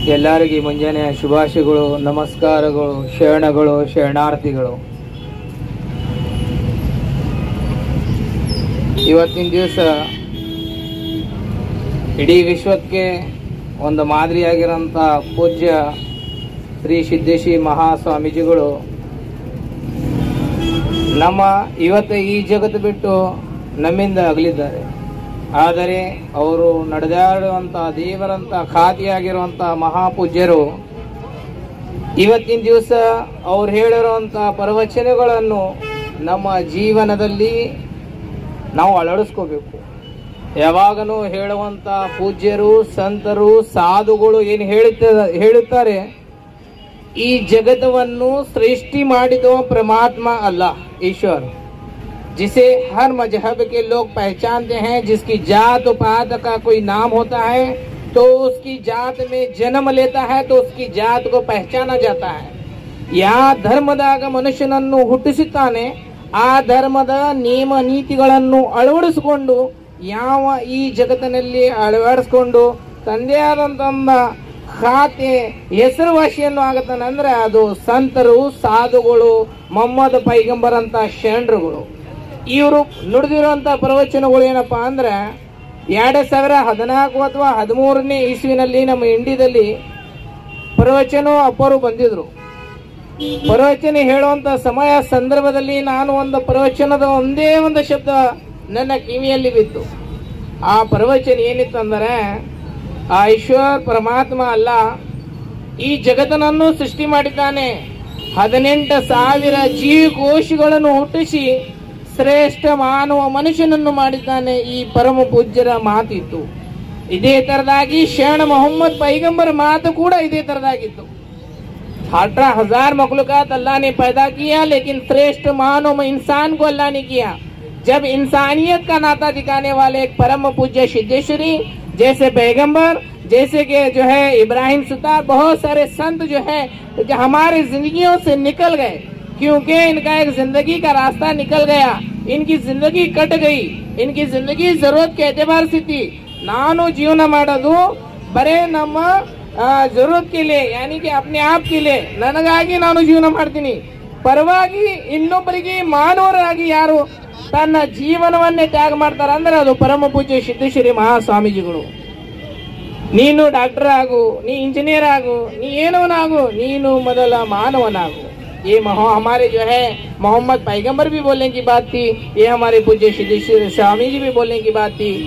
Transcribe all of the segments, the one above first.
ಎಲ್ಲರಿಗೂ ಮುಂಜಾನೆಯ ಶುಭಾಶಯಗಳು, ನಮಸ್ಕಾರಗಳು, ಶರಣಗಳು, ಶರಣಾರ್ಥಿಗಳು. ಇವತ್ತಿನ ದಿವಸ ಇಡೀ ವಿಶ್ವಕ್ಕೆ ಒಂದು ಮಾದರಿಯಾಗಿರೋಂಥ ಪೂಜ್ಯ ಶ್ರೀ ಸಿದ್ದೇಶ್ವರ ಮಹಾಸ್ವಾಮೀಜಿಗಳು ನಮ್ಮ ಇವತ್ತು ಈ ಜಗತ್ತು ಬಿಟ್ಟು ನಮ್ಮಿಂದ ಅಗಲಿದ್ದಾರೆ. ಆದರೆ ಅವರು ನಡೆದಾಡುವಂಥ ದೇವರಂಥ ಖಾತಿಯಾಗಿರುವಂಥ ಮಹಾಪೂಜ್ಯರು ಇವತ್ತಿನ ದಿವಸ ಅವ್ರು ಹೇಳಿರುವಂಥ ಪ್ರವಚನಗಳನ್ನು ನಮ್ಮ ಜೀವನದಲ್ಲಿ ನಾವು ಅಳವಡಿಸ್ಕೋಬೇಕು. ಯಾವಾಗಲೂ ಹೇಳುವಂಥ ಪೂಜ್ಯರು, ಸಂತರು, ಸಾಧುಗಳು ಏನು ಹೇಳುತ್ತಾರೆ, ಈ ಜಗತ್ತವನ್ನು ಸೃಷ್ಟಿ ಮಾಡಿದ परमात्मा अल्लाह ईश्वर, जिसे हर मजहब के लोग पहचानते हैं, जिसकी जात पात का कोई नाम होता है तो उसकी जात में जन्म लेता है तो उसकी जात को पहचाना जाता है. यहाँ ಧರ್ಮದಾಗ ಮನುಷ್ಯನನ್ನು ಹುಟ್ಟಿಸುತ್ತಾನೆ, ಆ ಧರ್ಮದ ನಿಯಮ ನೀತಿಗಳನ್ನು ಅಳವಡಿಸಿಕೊಂಡು ಯಾವ ಈ ಜಗತ್ತಿನಲ್ಲಿ ಅಳವಡಿಸಿಕೊಂಡು ತಂದೆ ಆದಂತ ಖಾತೆ ಹೆಸರುವಾಸಿಯನ್ನು ಆಗತ್ತಾನೆ ಅಂದ್ರೆ ಅದು ಸಂತರು, ಸಾಧುಗಳು, ಮೊಹಮ್ಮದ್ ಪೈಗಂಬರ್ ಅಂತ ಶರಣರುಗಳು. ಇವರು ನುಡಿದಿರುವಂತ ಪ್ರವಚನಗಳು ಏನಪ್ಪಾ ಅಂದ್ರೆ 2014 ಅಥವಾ 13ನೇ ಇಸ್ವಿನಲ್ಲಿ ನಮ್ಮ ಇಂಡಿಯಾದಲ್ಲಿ ಪ್ರವಚನ ಅಪ್ಪರು ಬಂದಿದ್ರು. ಪ್ರವಚನ ಹೇಳುವಂತ ಸಮಯ ಸಂದರ್ಭದಲ್ಲಿ ನಾನು ಒಂದು ಪ್ರವಚನದ ಒಂದೇ ಒಂದು ಶಬ್ದ ನನ್ನ ಕಿವಿಯಲ್ಲಿ ಬಿತ್ತು. ಆ ಪ್ರವಚನ ಏನಿತ್ತು ಅಂದರೆ, ಆ ಈಶ್ವರ ಪರಮಾತ್ಮ ಅಲ್ಲ ಈ ಜಗತ್ತನ್ನು ಸೃಷ್ಟಿ ಮಾಡಿದ್ದಾನೆ, 18,000 ಜೀವಕೋಶಗಳನ್ನು ಹುಟ್ಟಿಸಿ ಶ್ರೇಷ್ಠ ಮಾನವ ಮನುಷ್ಯನನ್ನು ಮಾಡಿದ್ದಾನೆ. ಈ ಪರಮ ಪೂಜ್ಯರ ಮಾತಿತ್ತು. ಇದೇ ತರದಾಗಿ ಶರಣ ಮೊಹಮ್ಮದ್ ಪೈಗಂಬರ್ ಮಾತು ಕೂಡ ಇದೇ ತರದಾಗಿತ್ತು. 18,000 मखलूकात अल्लाह ने पैदा किया, लेकिन श्रेष्ठ मानव इंसान को अल्लाह ने किया. जब इंसानियत का नाता दिखाने वाले एक परम पूज्य सिद्धेश्वरी जैसे पैगंबर, जैसे कि जो है इब्राहिम सुतार, बहुत सारे संत जो है जो हमारे जिंदगियों से निकल गए, क्योंकि इनका एक जिंदगी का रास्ता निकल गया, इनकी जिंदगी कट गई. इनकी जिंदगी जरूरत के एतबार से थी. ನಾನು ಜೀವನ ಮಾಡೋದು ಬರೇ ನಮ್ಮ ಜरूरत के लिए, यानी कि अपने आप के लिए, ನನಗಾಗಿ ನಾನು ಜೀವನ ಮಾಡ್ತೀನಿ. ಪರವಾಗಿ ಇನ್ನೊಬ್ಬರಿಗೆ ಮಾನವರಾಗಿ ಯಾರು ತನ್ನ ಜೀವನವನ್ನೇ ತ್ಯಾಗ ಮಾಡ್ತಾರೆ ಅಂದ್ರೆ ಅದು ಪರಮ ಪೂಜ್ಯ ಸಿದ್ದೇಶ್ವರ ಮಹಾಸ್ವಾಮೀಜಿಗಳು. ನೀನು ಡಾಕ್ಟರ್ ಆಗು, ನೀ इंजीनियर ಆಗು, ನೀ ಏನವನಾಗು, ನೀನು ಮೊದಲ ಮಾನವನಾಗು. ये हमारे जो है मोहम्मद पैगंबर भी बोलने की बात थी, ये हमारे पूज्य सिद्धेश्वर स्वामी जी भी बोलने की बात थी.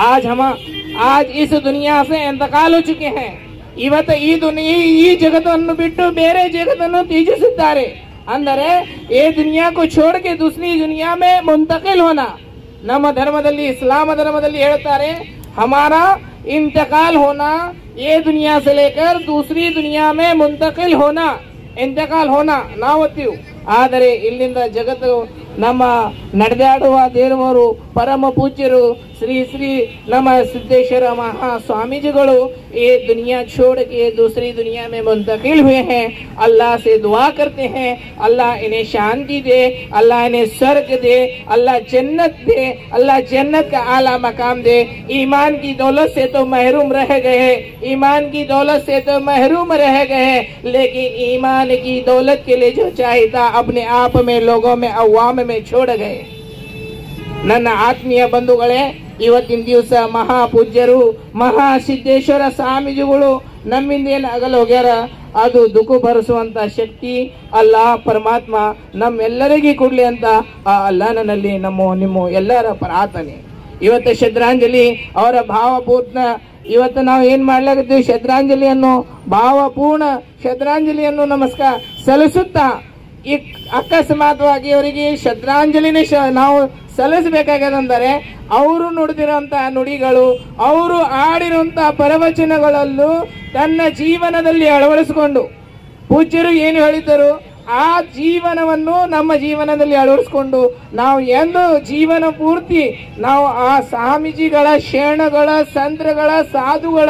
आज इस दुनिया से इंतकाल हो चुके हैं. ಇವತ್ತು ಈ ಜಗತ್ತನ್ನು ಬಿಟ್ಟು ಬೇರೆ ಜಗತ್ತನ್ನು ತ್ಯಜಿಸುತ್ತಾರೆ. ಅಂದರೆ ಈ दुनिया को छोड़ के दूसरी दुनिया में मुंतकिल होना. ನಮ್ಮ ಧರ್ಮದಲ್ಲಿ, ಇಸ್ಲಾಂ ಧರ್ಮದಲ್ಲಿ ಹೇಳ್ತಾರೆ, हमारा इंतकाल होना, ये दुनिया से लेकर दूसरी दुनिया में मुंतकिल होना, इंतकाल होना ನಾವು ಒತ್ತೀವಿ. ಆದರೆ ಇಲ್ಲಿಂದ ಜಗತ್ತು ನಮ್ಮ ನಡೆದಾಡುವ ದೇವರು ಪರಮ ಪೂಜ್ಯರು श्री श्री नम सिद्धेश्वर महास्वामीजिಗಳು ये दुनिया छोड़ के दूसरी दुनिया में मुंतकिल हुए हैं. अल्लाह से दुआ करते हैं, अल्लाह इन्हें शांति दे, अल्लाह इन्हें स्वर्ग दे, अल्लाह जन्नत दे, अल्लाह जन्नत का आला मकाम दे. ईमान की दौलत से तो महरूम रह गए, ईमान की दौलत से तो महरूम रह गए, लेकिन ईमान की दौलत के लिए जो चाहिए अपने आप में लोगों में अवाम में छोड़ गए. ನನ್ನ ಆತ್ಮೀಯ ಬಂಧುಗಳೇ, ಇವತ್ತಿನ ದಿವಸ ಮಹಾಪೂಜ್ಯರು ಮಹಾಸಿದ್ದೇಶ್ವರ ಸ್ವಾಮೀಜಿಗಳು ನಮ್ಮಿಂದ ಏನು ಅಗಲ ಹೋಗ್ಯಾರ, ಅದು ದುಃಖ ಭರಿಸುವಂತ ಶಕ್ತಿ ಅಲ್ಲಾಹ್ ಪರಮಾತ್ಮ ನಮ್ಮೆಲ್ಲರಿಗೂ ಕೊಡ್ಲಿ ಅಂತ ಆ ಅಲ್ಲಾಹನಲ್ಲಿ ನಿಮ್ಮ ಎಲ್ಲರ ಪ್ರಾರ್ಥನೆ. ಇವತ್ತು ಶ್ರದ್ಧಾಂಜಲಿ ಅವರ ಭಾವಪೂರ್ಣ ಇವತ್ತು ನಾವು ಏನ್ ಮಾಡ್ಲಾಗತ್ತೀವಿ, ಶ್ರದ್ಧಾಂಜಲಿಯನ್ನು ಭಾವಪೂರ್ಣ ಶ್ರದ್ಧಾಂಜಲಿಯನ್ನು ನಮಸ್ಕಾರ ಸಲ್ಲಿಸುತ್ತಾ ಈ ಅಕಸ್ಮಾತ್ವಾಗಿ ಅವರಿಗೆ ಶ್ರದ್ಧಾಂಜಲಿನೇ ನಾವು ಸಲ್ಲಿಸಬೇಕಾಗದಂದರೆ ಅವರು ನುಡಿದಿರುವಂತಹ ನುಡಿಗಳು, ಅವರು ಆಡಿರುವಂತಹ ಪ್ರವಚನಗಳಲ್ಲೂ ತನ್ನ ಜೀವನದಲ್ಲಿ ಅಳವಡಿಸಿಕೊಂಡು ಪೂಜ್ಯರು ಏನು ಹೇಳಿದ್ದರು ಆ ಜೀವನವನ್ನು ನಮ್ಮ ಜೀವನದಲ್ಲಿ ಅಳವಡಿಸಿಕೊಂಡು ನಾವು ಎಂದು ಜೀವನ ಪೂರ್ತಿ ನಾವು ಆ ಸ್ವಾಮೀಜಿಗಳ, ಶರಣಗಳ, ಸಂತರುಗಳ, ಸಾಧುಗಳ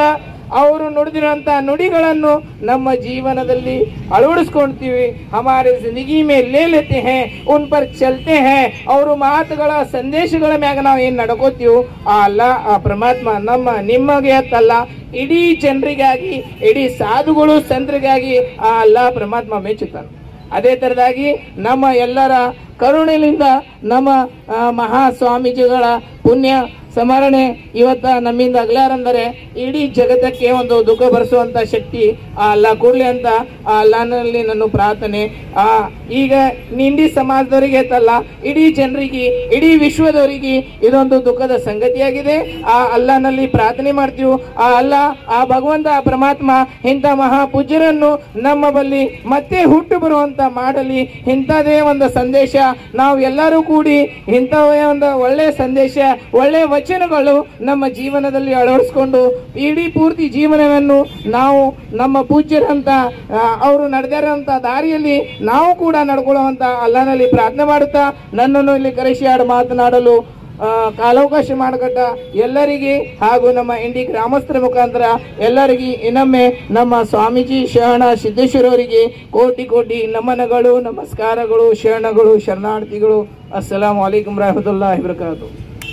ಅವರು ನುಡಿದಿರುವಂತಹ ನುಡಿಗಳನ್ನು ನಮ್ಮ ಜೀವನದಲ್ಲಿ ಅಳವಡಿಸ್ಕೊಳ್ತೀವಿ. ಹಮಾರೆ ಜಿಂದಗಿ ಮೇ ಲೇ ಲೇತೆ ಹೇ ಉನ್ ಪರ್ ಚಲ್ತೆ ಹೇ. ಅವರು ಮಾತುಗಳ ಸಂದೇಶಗಳ ಮ್ಯಾಗ ನಾವು ಏನ್ ನಡ್ಕೋತೀವೋ ಆ ಅಲ್ಲ, ಆ ಪರಮಾತ್ಮ ನಿಮಗೆ ಅತ್ತಲ್ಲ, ಇಡೀ ಜನರಿಗಾಗಿ, ಇಡೀ ಸಾಧುಗಳು ಸಂತರಿಗಾಗಿ ಆ ಅಲ್ಲ ಪರಮಾತ್ಮ ಮೆಚ್ಚುತ್ತಾನೆ. ಅದೇ ತರದಾಗಿ ನಮ್ಮ ಎಲ್ಲರ ಕರುಣೆಯಿಂದ ನಮ್ಮ ಮಹಾ ಸ್ವಾಮೀಜಿಗಳ ಪುಣ್ಯ ಸ್ಮರಣೆ ಇವತ್ತ ನಮ್ಮಿಂದ ಅಗಲಾರಂದರೆ ಇಡೀ ಜಗತ್ತಕ್ಕೆ ಒಂದು ದುಃಖ ಭರಿಸುವಂತ ಶಕ್ತಿ ಆ ಅಲ್ಲ ಕೊಡ್ಲಿ ಅಂತ ಆ ಅಲ್ಲನಲ್ಲಿ ನನ್ನ ಪ್ರಾರ್ಥನೆ. ಈಗ ಇಂಡಿ ಸಮಾಜದವರಿಗೆ ತಲ್ಲ, ಇಡೀ ಜನರಿಗೆ, ಇಡೀ ವಿಶ್ವದವರಿಗೆ ಇದೊಂದು ದುಃಖದ ಸಂಗತಿಯಾಗಿದೆ. ಆ ಅಲ್ಲನಲ್ಲಿ ಪ್ರಾರ್ಥನೆ ಮಾಡ್ತೀವಿ. ಆ ಅಲ್ಲ, ಆ ಭಗವಂತ, ಆ ಪರಮಾತ್ಮ ಇಂಥ ಮಹಾಪೂಜ್ಯರನ್ನು ನಮ್ಮ ಬಳಿ ಮತ್ತೆ ಹುಟ್ಟು ಬರುವಂತ ಮಾಡಲಿ. ಇಂಥದೇ ಒಂದು ಸಂದೇಶ ನಾವು ಎಲ್ಲರೂ ಕೂಡಿ ಇಂಥವೇ ಒಂದು ಒಳ್ಳೆ ಸಂದೇಶ, ಒಳ್ಳೆ ವಚನಗಳು ನಮ್ಮ ಜೀವನದಲ್ಲಿ ಅಳವಡಿಸಿಕೊಂಡು ಇಡೀ ಪೂರ್ತಿ ಜೀವನವನ್ನು ನಾವು ನಮ್ಮ ಪೂಜ್ಯರಂತ ಅವರು ನಡೆದಿರುವಂತ ದಾರಿಯಲ್ಲಿ ನಾವು ಕೂಡ ನಡ್ಕೊಳ್ಳುವಂತ ಅಲ್ಲನಲ್ಲಿ ಪ್ರಾರ್ಥನೆ ಮಾಡುತ್ತಾ ನನ್ನನ್ನು ಇಲ್ಲಿ ಕರೆಸಿ ಮಾತನಾಡಲು ಕಾಲಾವಕಾಶ ಮಾಡಿಕೊಟ್ಟ ಎಲ್ಲರಿಗೆ ಹಾಗೂ ನಮ್ಮ ಇಂಡಿ ಗ್ರಾಮಸ್ಥರ ಮುಖಾಂತರ ಎಲ್ಲರಿಗೆ ಇನ್ನೊಮ್ಮೆ ನಮ್ಮ ಸ್ವಾಮೀಜಿ ಶರಣ ಸಿದ್ದೇಶ್ವರ ಅವರಿಗೆ ಕೋಟಿ ಕೋಟಿ ನಮನಗಳು, ನಮಸ್ಕಾರಗಳು, ಶರಣಗಳು, ಶರಣಾರ್ಥಿಗಳು. ಅಸ್ಸಲಾಮು ಅಲೈಕುಂ ರಹಮತುಲ್ಲಾಹಿ ವಬರಕಾತುಹು.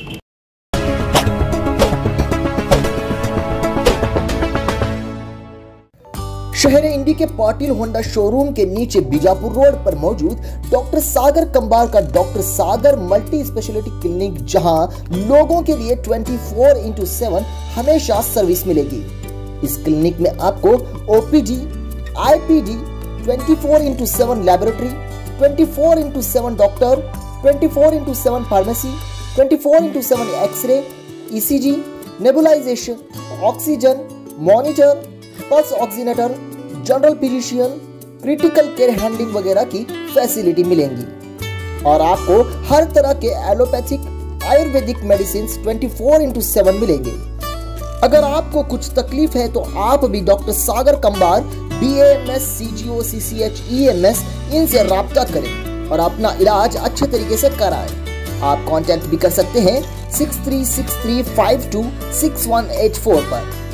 शहर इंडी के पाटिल होंडा शोरूम के नीचे बीजापुर रोड पर मौजूद डॉक्टर सागर कंबार का doctor Sagar multi speciality clinic, जहां लोगों के लिए 24/7 हमेशा सर्विस मिलेगी। इस क्लिनिक में आपको OPD, IPD, 24/7 laboratory, 24/7 doctor, 24/7 pharmacy, 24/7 x ray, ECG, nebulisation, oxygen monitor, pulse oxinator, general physician, critical care handling वगैरह की फैसिलिटी मिलेंगी। और आपको हर तरह के एलोपैथिक, आयुर्वेदिक मेडिसिन 24/7 मिलेंगे। अगर आपको कुछ तकलीफ है तो आप भी doctor Sagar Kambar BAMS, CGO, CCH, EMS इनसे राब्ता करें और अपना इलाज अच्छे तरीके से कराएं। आप कांटेक्ट भी कर सकते हैं 6363526184 पर।